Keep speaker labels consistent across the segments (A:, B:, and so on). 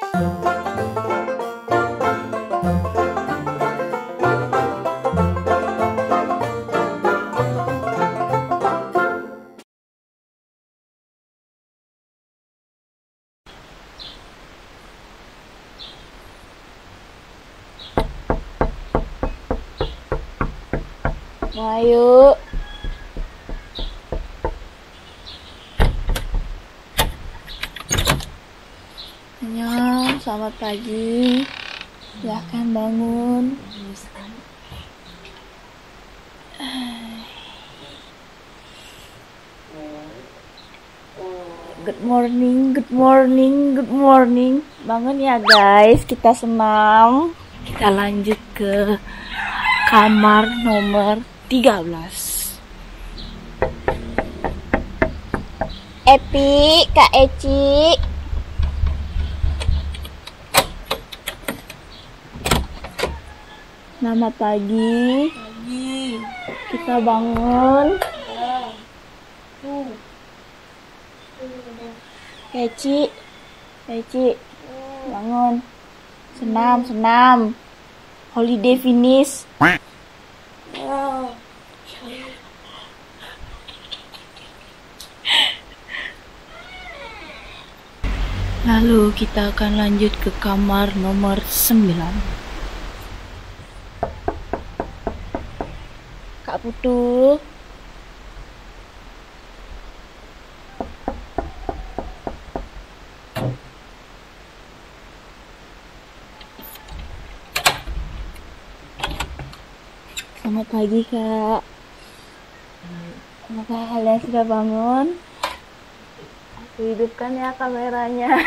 A: Ayo. Selamat pagi. Silahkan bangun. Good morning, good morning, good morning. Bangun ya guys, kita senam. Kita lanjut ke kamar nomor 13. Epi, Kak Eci. Selamat pagi. Kita bangun. Keci, bangun. Senam. Holiday finish. Lalu kita akan lanjut ke kamar nomor 9. Kak Putu. Selamat pagi, Kak. Apakah kalian sudah bangun? Aku hidupkan ya kameranya.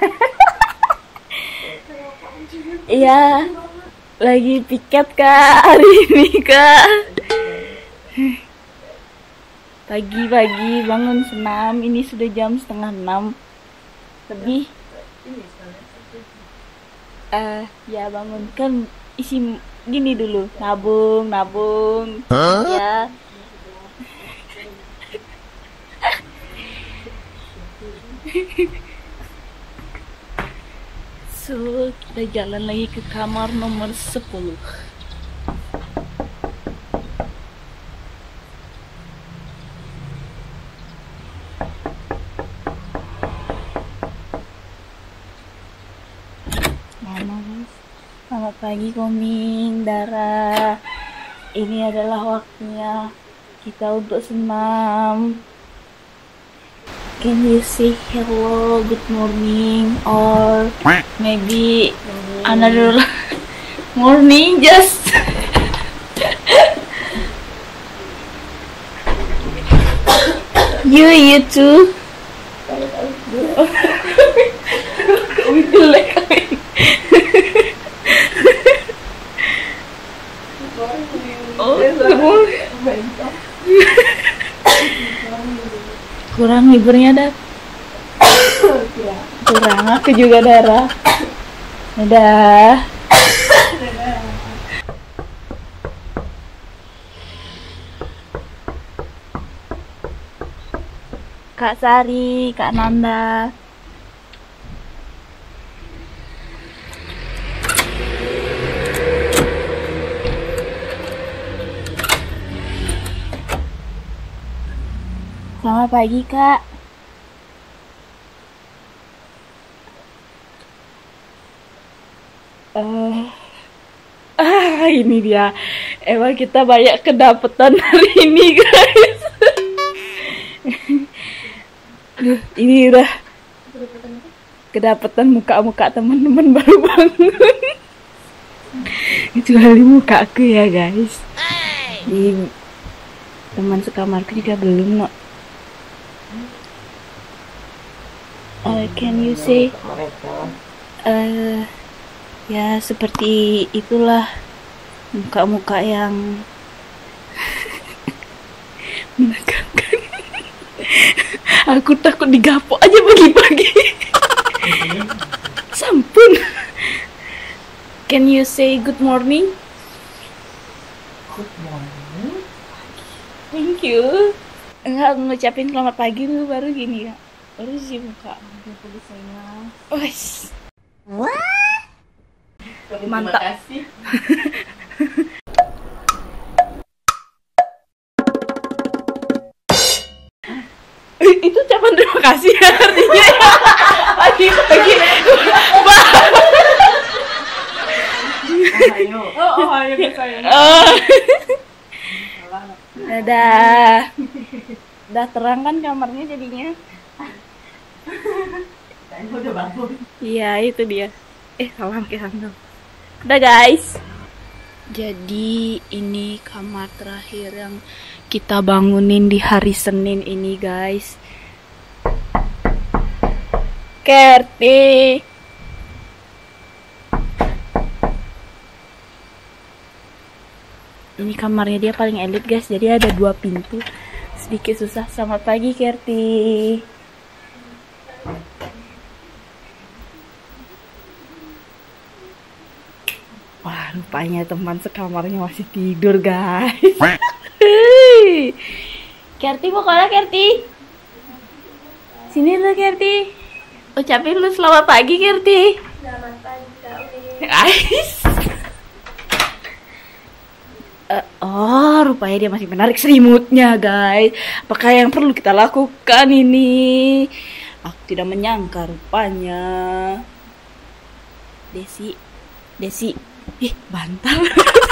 A: Iya, lagi piket, Kak, hari ini, Kak. Pagi-pagi bangun senam. Ini sudah jam 5:30 lebih. Ya bangun kan isi gini dulu, nabung ya. So kita jalan lagi ke kamar nomor 10. Selamat pagi Koming, Dara. Ini adalah waktunya kita untuk senam. Can you say hello, good morning, or maybe another morning just you too. Kurang liburnya, Dad. Kurang, aku juga, Dara. Dadah. Kak Sari, Kak Nanda. Selamat pagi, Kak. Ini dia. Emang kita banyak kedapetan hari ini, guys. Ini udah kedapetan muka-muka teman-teman baru bangun. Kecuali muka aku ya, guys. Di teman sekamarku juga belum, no. Can you say ya seperti itulah muka-muka yang menegangkan. Aku takut digapok aja pagi-pagi. Sampun. Can you say good morning?
B: Good morning.
A: Thank you. Enggak ngucapin selamat pagi dulu baru gini ya. Baru sih muka. Wes. Mantap.
B: Terima kasih.
A: Itu ucapan terima kasih artinya. Pagi.
B: Ayo. Oh, ayo saya.
A: Dadah. Udah terang kan kamarnya jadinya.
B: Udah bangun.
A: Iya, itu dia. Salam ke Sandal. Udah guys. Jadi ini kamar terakhir yang kita bangunin di hari Senin ini guys. Kerti. Ini kamarnya dia paling elit guys. Jadi ada 2 pintu. Sedikit susah. Selamat pagi Kerti. Wah, rupanya teman sekamarnya masih tidur, guys. Kerti mau kemana, Kerti? Sini lu, Kerti. Ucapin lu selamat pagi, Kerti.
C: Selamat pagi, Kak Uli.
A: Guys. Rupanya dia masih menarik selimutnya, guys. Apakah yang perlu kita lakukan ini? Aku tidak menyangka rupanya. Desi. Bantal.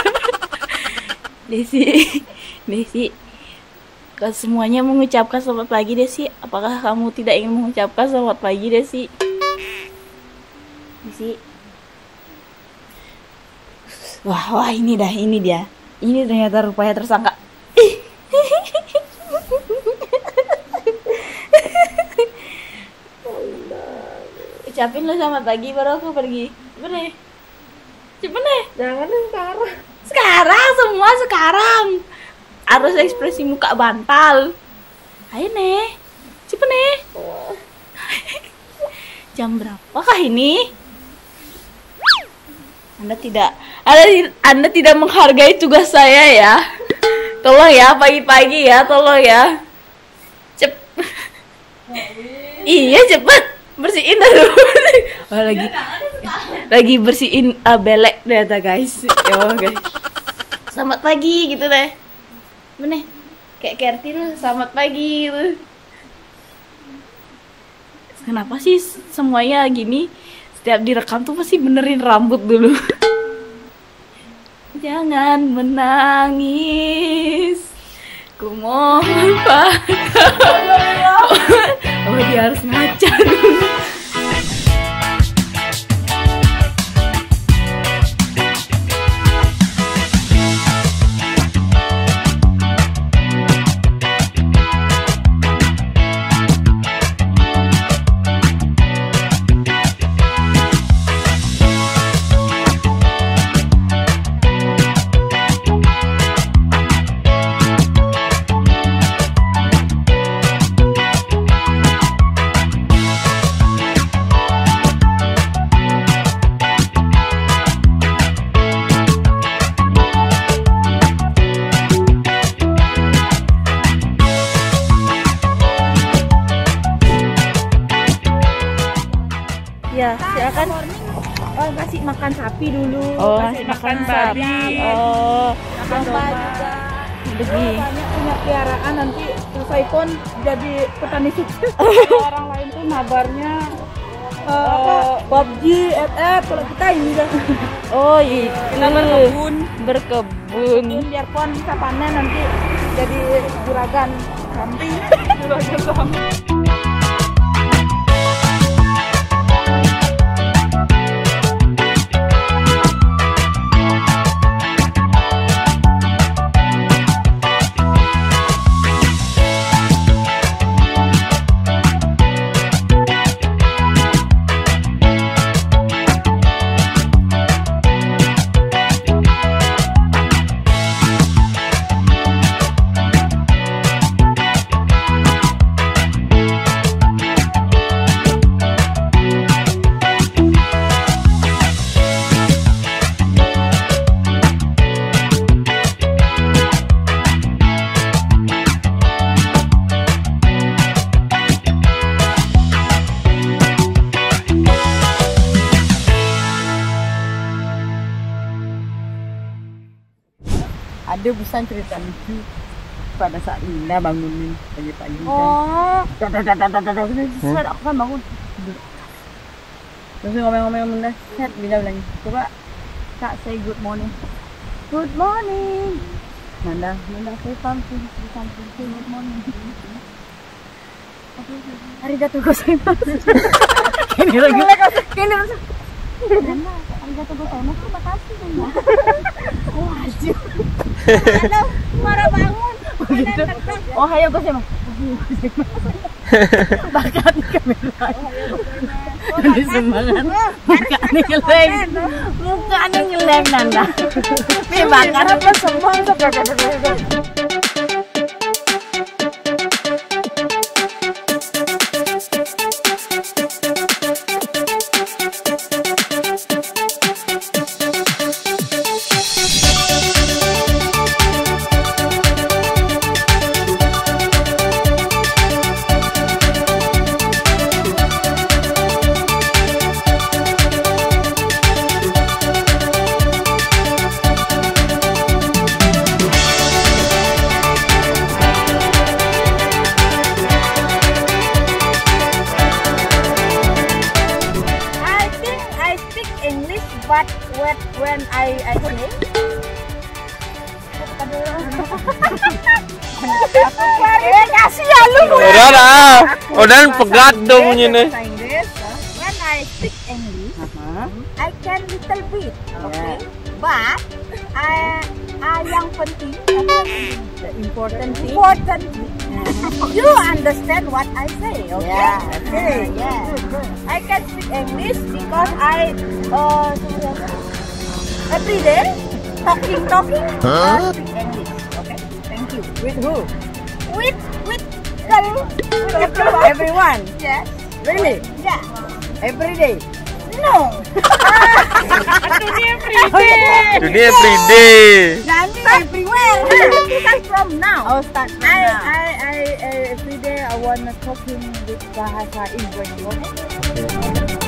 A: Desi. Ke semuanya mengucapkan selamat pagi, Desi. Apakah kamu tidak ingin mengucapkan selamat pagi, Desi? Wah, ini dia. Ini ternyata rupanya tersangka. Ucapin lo selamat pagi baru aku pergi. Bener. Cepet nih.
C: Jangan sekarang.
A: Sekarang. Harus ekspresi muka bantal. Ayo nih. Cepet nih. Jam berapakah ini? Anda tidak menghargai tugas saya ya. Tolong ya pagi-pagi ya, tolong ya. Iya cepet bersihin dulu. Lagi bersihin belek ternyata guys. Guys. Selamat pagi gitu deh. Bener. Kayak Kerti lu selamat pagi gitu. Kenapa sih semuanya gini? Setiap direkam tuh pasti benerin rambut dulu. Jangan menangis, ku mohon padamu. Oh, dia harus ngaca dulu. Ya, silakan.
C: Oh, kasih makan sapi dulu.
A: Oh,
C: kasih
A: makan
C: babi.
A: sapi. Oh,
C: Domba juga.
A: begini.
C: Banyak punya piaraan, nanti selesai pun jadi petani sukses. Orang lain tuh nabarnya PUBG, FF, kalau kita ini kan.
A: Oh, itu.
C: Kita berkebun.
A: Berkebun.
C: Biarpun bisa panen nanti jadi juragan samping. Juragan samping. Ada pesan cerita lucu pada saat Linda bangunin pagi-pagi.
A: Oh.
C: Set aku kan bangun. Terus ngomong-ngomong Linda, set Linda bilang, coba Kak say good morning. Good morning. Nanda say something, say good morning. Arigatou gozaimasu. Kini lagi. Kini lagi. Nanda, arigatou gozaimasu. Terima kasih Nanda. Wajib. Halo, marah bangun. Begitu. Oh, hayo gozaimasu. Bakat di kamera. Jadi semangat. Mukanya ngeleng. Mukanya ngeleng Nanda. Tapi bakat apa semangat. But when I say kasih ya lu.
D: Udah lah. Udah pegat dong ini.
A: When I speak English, I can little bit, okay? But yang penting,
C: The important thing.
A: you understand what I say, okay?
C: Yeah, okay.
A: Yeah. I can speak English because I every day talking speak English. Okay, thank you.
C: With who?
A: With
C: Everyone.
A: yes,
C: Really?
A: yeah.
C: Every day.
A: No.
D: Today everyday.
A: Nanti everywhere. Start from now.
C: Oh, start from now.
A: I every day I wanna talking with bahasa Inggris. Okay?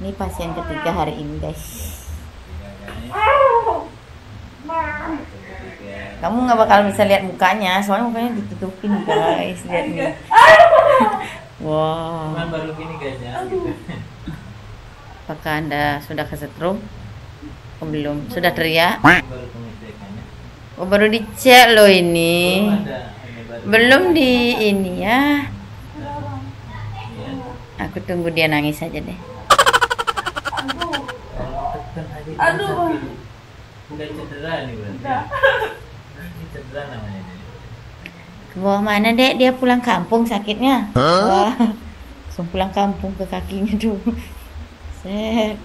C: Ini pasien ketiga hari ini, guys. Kamu nggak bakal bisa lihat mukanya, soalnya mukanya ditutupin, guys. Lihat nih. Wow.
E: Baru gini guys ya.
C: Apakah Anda sudah kesetrum? Oh, belum. Sudah teriak?
E: Baru pengecekannya.
C: Oh, baru dicek loh ini.
E: Ada
C: Belum di ini ya.
E: Iya.
C: Aku tunggu dia nangis aja deh.
B: Aduh.
E: Udah cedera nih berarti. Ini cedera namanya.
C: Ke bawah mana, Dek? Dia pulang kampung sakitnya. Wah. Langsung pulang kampung ke kakinya tuh. Set.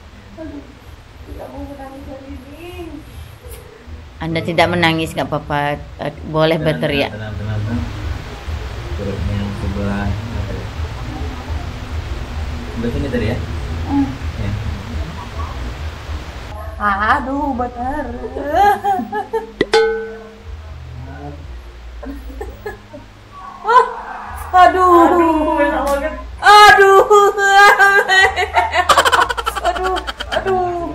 C: Anda tidak menangis, nggak apa-apa. Boleh berteriak.
E: Tenang. Perutnya yang sebelah. Sebelah sini tadi ya? Ya.
B: Aduh, bener. Aduh, enak banget. Aduh. Aduh.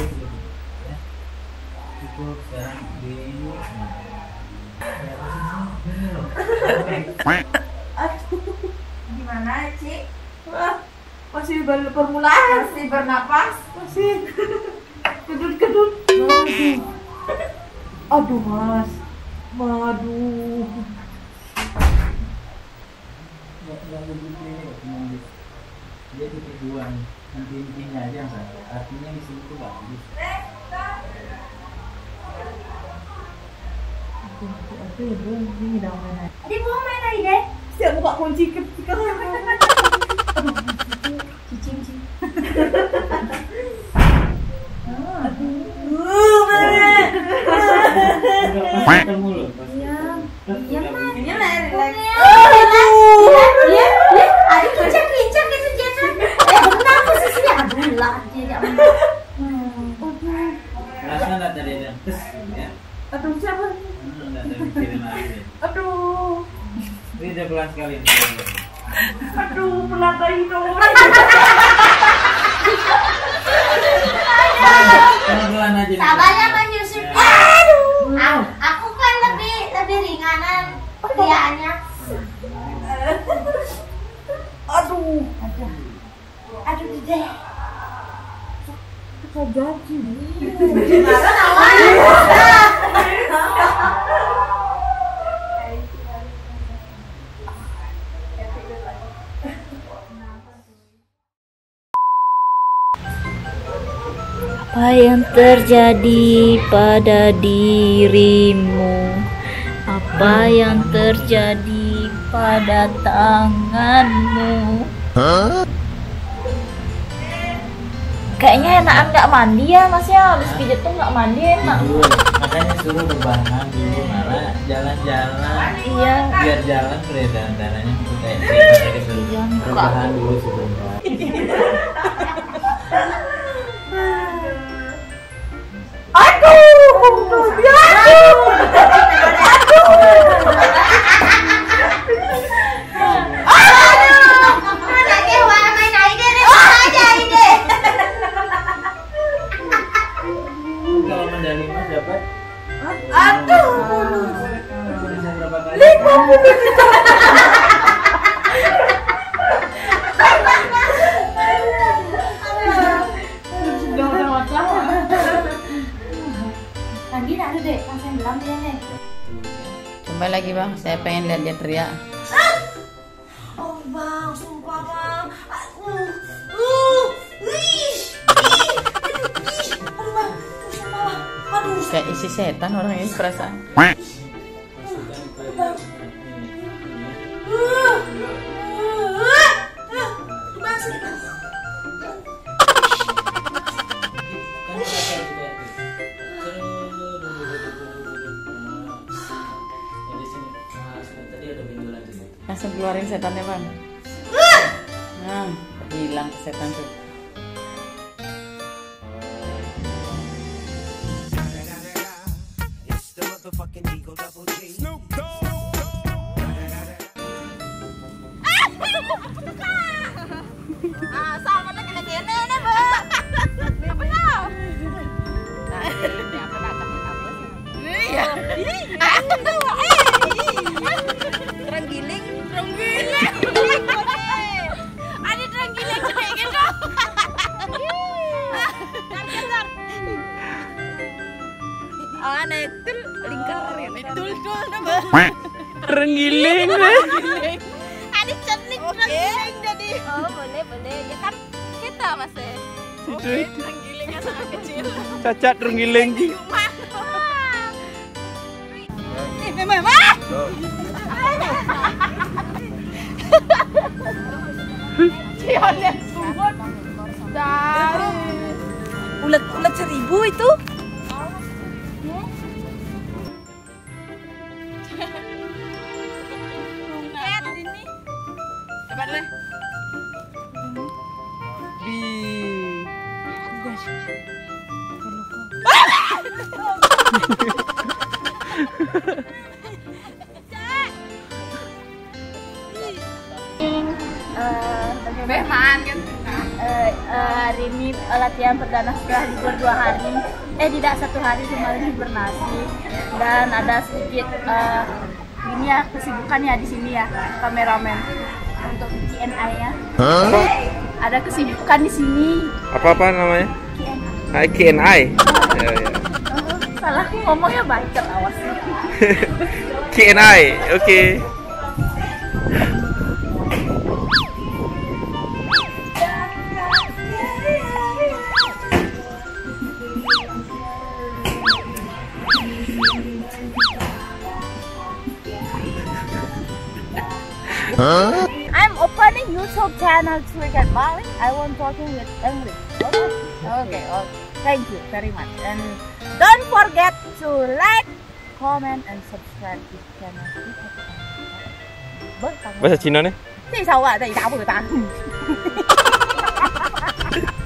E: Cukup sekarang di
B: Gimana, Cik? Wah, masih baru permulaan. Masih bernapas. Masih kedut-kedut. Aduh, Mas. Aduh.
E: dia titik dua nih, intinya aja yang satu, artinya di sini tuh bagus.
C: Adik mau main lagi deh.
B: Siap buka kunci ke
C: Cicing.
E: Ketemu loh.
C: Adik kincang itu jangan. Benar posisinya. Aduh lah dia.
E: Rasa nggak tadi ada tes ya?
B: Aduh, siapa?
E: Nggak ada mikirin lagi.
B: Aduh.
E: Ini udah pelan sekali nih.
B: Aduh, penata itu.
E: Pelan-pelan aja.
C: Sabarnya menyusup. Aduh. Aku kan lebih ringanan kerjaannya.
B: Aduh.
C: Aduh deh.
B: Kok gaji?
A: Apa yang terjadi pada dirimu? Apa yang terjadi pada tanganmu? Kayaknya enakan nggak mandi ya, Masnya. Habis pijat tuh nggak mandi enak.
E: Makanya suruh rebahan dulu, malah jalan-jalan.
A: Iya.
E: Biar jalan peredaran darahnya itu kayak tadi dulu.
A: Jangan buka.
E: Rebahan dulu sebentar. Kalau medali emas dapat bisa berapa kali?
B: Udah macam.
C: Tadi ada deh, langsung bilang dia nih.
F: Coba lagi bang, saya pengen lihat dia teriak.
C: Oh bang, sumpah bang. Aduh bang, sumpah bang. Aduh.
F: Kayak isi setan orang ini perasaan. Langsung keluarin setannya bang. Nah, hilang setan tuh.
C: Sama lagi nih, Terenggiling. Ada terenggiling kayak gitu. Oh, ada itu lingkar ya. Betul nama.
D: Terenggiling.
C: Ada cernik terenggiling jadi. Oh, boleh. Ya kan kita masih. Oke, terenggiling sangat kecil.
D: Cacat terenggiling.
C: Ulet 1000 itu. Cepat deh.
A: Hari ini latihan perdana setelah libur 2 hari. Tidak 1 hari, cuma hibernasi. Dan ada sedikit ini ya kesibukannya di sini ya, kameramen untuk KNI ya. Ada kesibukan di sini.
D: Apa namanya? KNI. Ya.
A: Salah aku ngomongnya bacot, awas.
D: KNI, oke.
A: I'm opening YouTube channel Triggered Bali. I want talking with English. Okay. Thank you very much. And don't forget to like, comment, and subscribe this channel.
D: Bahasa Cina nih?
A: Thì sao ạ? Tại sao người ta?